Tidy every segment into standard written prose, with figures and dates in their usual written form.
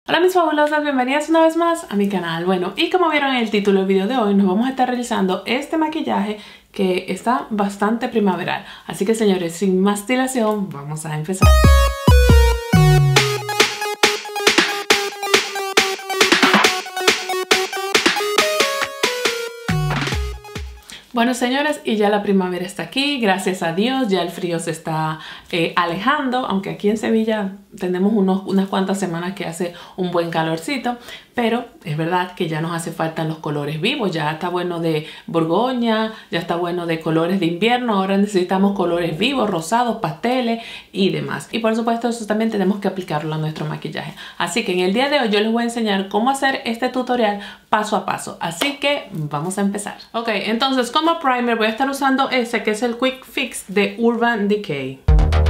Hola mis fabulosas, bienvenidas una vez más a mi canal. Bueno, y como vieron en el título del video de hoy, nos vamos a estar realizando este maquillaje que está bastante primaveral. Así que señores, sin más dilación, vamos a empezar. Bueno señores, y ya la primavera está aquí, gracias a Dios, ya el frío se está alejando, aunque aquí en Sevilla tenemos unas cuantas semanas que hace un buen calorcito, pero es verdad que ya nos hace falta los colores vivos, ya está bueno de Borgoña, ya está bueno de colores de invierno, ahora necesitamos colores vivos, rosados, pasteles y demás. Y por supuesto eso también tenemos que aplicarlo a nuestro maquillaje. Así que en el día de hoy yo les voy a enseñar cómo hacer este tutorial paso a paso, así que vamos a empezar. Ok, entonces como primer voy a estar usando ese que es el Quick Fix de Urban Decay.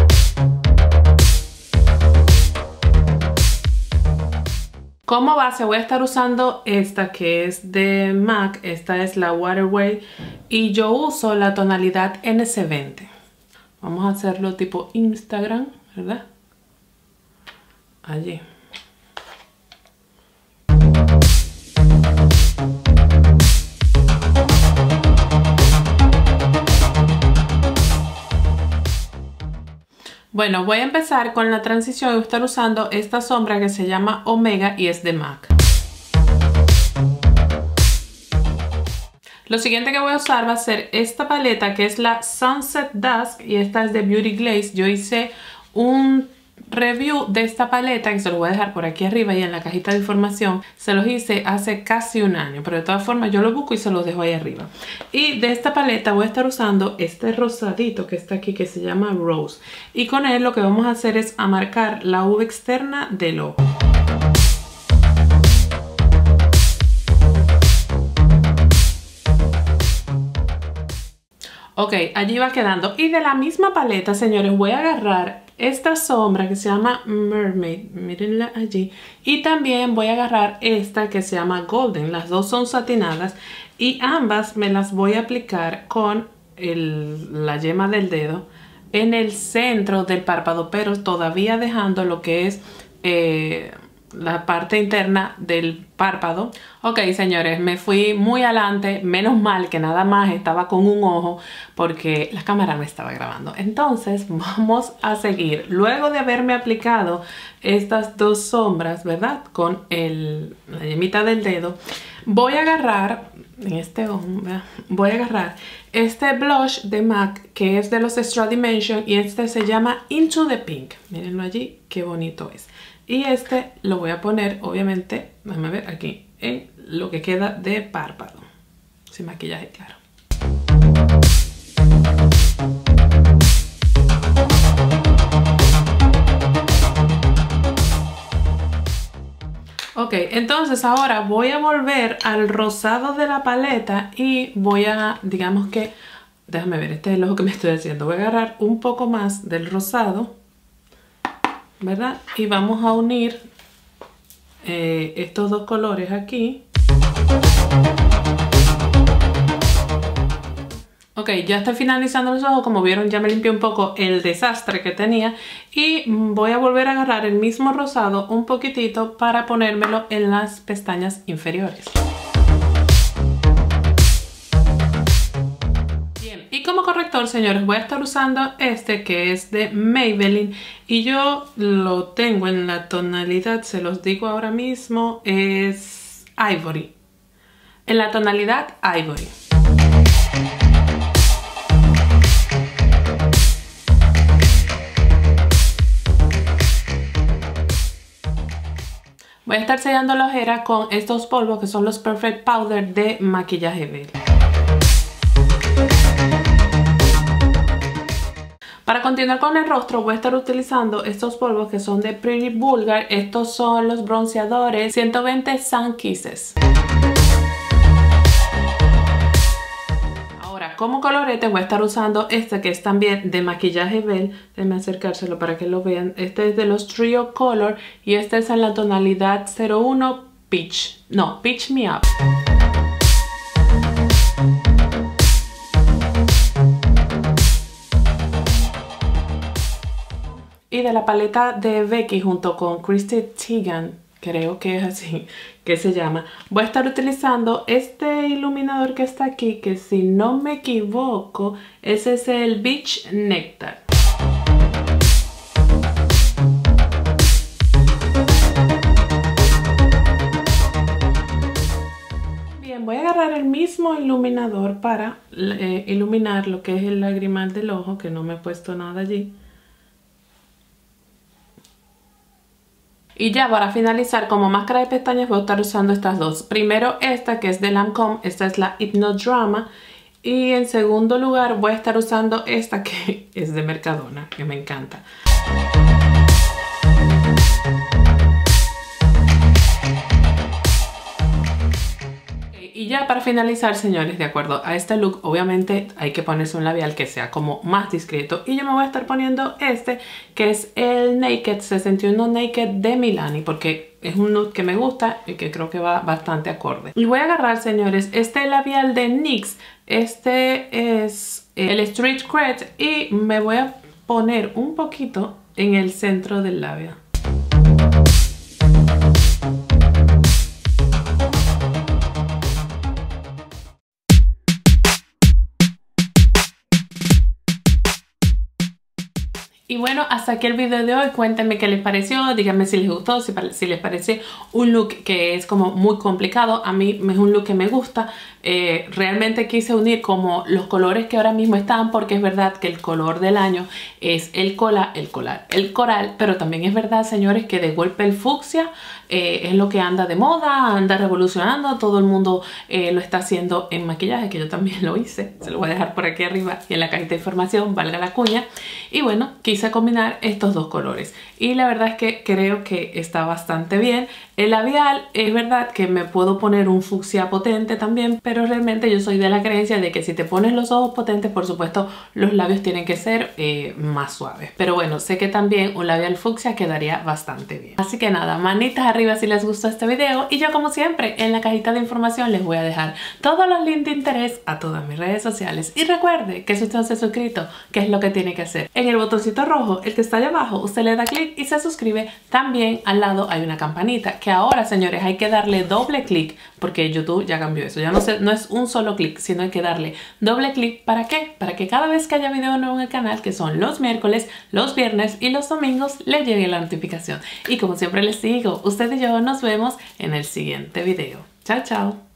Como base voy a estar usando esta que es de MAC, esta es la Waterway y yo uso la tonalidad NC20. Vamos a hacerlo tipo Instagram, ¿verdad? Allí. Bueno, voy a empezar con la transición y voy a estar usando esta sombra que se llama Omega y es de MAC. Lo siguiente que voy a usar va a ser esta paleta que es la Sunset Dusk y esta es de Beauty Glaze. Yo hice un review de esta paleta que se lo voy a dejar por aquí arriba y en la cajita de información. Se los hice hace casi un año, pero de todas formas yo lo busco y se los dejo ahí arriba. Y de esta paleta voy a estar usando este rosadito que está aquí que se llama Rose. Y con él lo que vamos a hacer es a marcar la uva externa del ojo. Ok, allí va quedando. Y de la misma paleta, señores, voy a agarrar esta sombra que se llama Mermaid, mírenla allí, y también voy a agarrar esta que se llama Golden, las dos son satinadas y ambas me las voy a aplicar con la yema del dedo en el centro del párpado, pero todavía dejando lo que es la parte interna del párpado. Ok señores, me fui muy adelante, menos mal que nada más estaba con un ojo porque la cámara me estaba grabando. Entonces vamos a seguir. Luego de haberme aplicado estas dos sombras, ¿verdad? Con la yemita del dedo, voy a agarrar en este ojo, ¿verdad? Voy a agarrar este blush de MAC que es de los Extra Dimension y este se llama Into the Pink. Mírenlo allí, qué bonito es. Y este lo voy a poner, obviamente, déjame ver aquí, en lo que queda de párpado. Sin maquillaje, claro. Ok, entonces ahora voy a volver al rosado de la paleta y voy a, digamos que, déjame ver, este es el ojo que me estoy haciendo. Voy a agarrar un poco más del rosado, ¿verdad? Y vamos a unir estos dos colores aquí. Ok, ya estoy finalizando los ojos. Como vieron, ya me limpié un poco el desastre que tenía. Y voy a volver a agarrar el mismo rosado un poquitito para ponérmelo en las pestañas inferiores. Y como corrector, señores, voy a estar usando este que es de Maybelline y yo lo tengo en la tonalidad, se los digo ahora mismo, es Ivory. En la tonalidad Ivory. Voy a estar sellando la ojera con estos polvos que son los Perfect Powder de Maquillaje Belle. Para continuar con el rostro voy a estar utilizando estos polvos que son de Pretty Vulgar. Estos son los bronceadores 120 Sun Kisses. Ahora como colorete voy a estar usando este que es también de Maquillaje Belle. Déjenme acercárselo para que lo vean. Este es de los Trio Color y este es en la tonalidad 01 Peach. No, Peach Me Up. Y de la paleta de Becky junto con Christy Teigen creo que es así que se llama. Voy a estar utilizando este iluminador que está aquí, que si no me equivoco, ese es el Beach Nectar. Bien, voy a agarrar el mismo iluminador para iluminar lo que es el lagrimal del ojo, que no me he puesto nada allí. Y ya para finalizar, como máscara de pestañas voy a estar usando estas dos. Primero esta que es de Lancôme, esta es la Hypnodrama. Y en segundo lugar voy a estar usando esta que es de Mercadona, que me encanta. Y ya para finalizar, señores, de acuerdo a este look, obviamente hay que ponerse un labial que sea como más discreto. Y yo me voy a estar poniendo este, que es el Naked 61 Naked de Milani, porque es un nude que me gusta y que creo que va bastante acorde. Y voy a agarrar, señores, este labial de NYX. Este es el Street Cred y me voy a poner un poquito en el centro del labio. Y bueno, hasta aquí el video de hoy. Cuéntenme qué les pareció, díganme si les gustó, si les parece un look que es como muy complicado. A mí es un look que me gusta. Realmente quise unir como los colores que ahora mismo están, porque es verdad que el color del año es el coral, pero también es verdad, señores, que de golpe el fucsia es lo que anda de moda, anda revolucionando, todo el mundo lo está haciendo en maquillaje, que yo también lo hice. Se lo voy a dejar por aquí arriba y en la cajita de información, valga la cuña. Y bueno, quise combinar estos dos colores y la verdad es que creo que está bastante bien. El labial es verdad que me puedo poner un fucsia potente también, pero realmente yo soy de la creencia de que si te pones los ojos potentes, por supuesto los labios tienen que ser más suaves, pero bueno, sé que también un labial fucsia quedaría bastante bien. Así que nada, manitas arriba si les gustó este video, y yo como siempre en la cajita de información les voy a dejar todos los links de interés a todas mis redes sociales. Y recuerde que si usted no se ha suscrito, ¿qué es lo que tiene que hacer? En el botoncito rojo, el que está allá abajo, usted le da clic y se suscribe. También al lado hay una campanita que ahora, señores, hay que darle doble clic porque YouTube ya cambió eso. Ya no es un solo clic, sino hay que darle doble clic. ¿Para qué? Para que cada vez que haya video nuevo en el canal, que son los miércoles, los viernes y los domingos, le llegue la notificación. Y como siempre les digo, usted y yo nos vemos en el siguiente video. Chao, chao.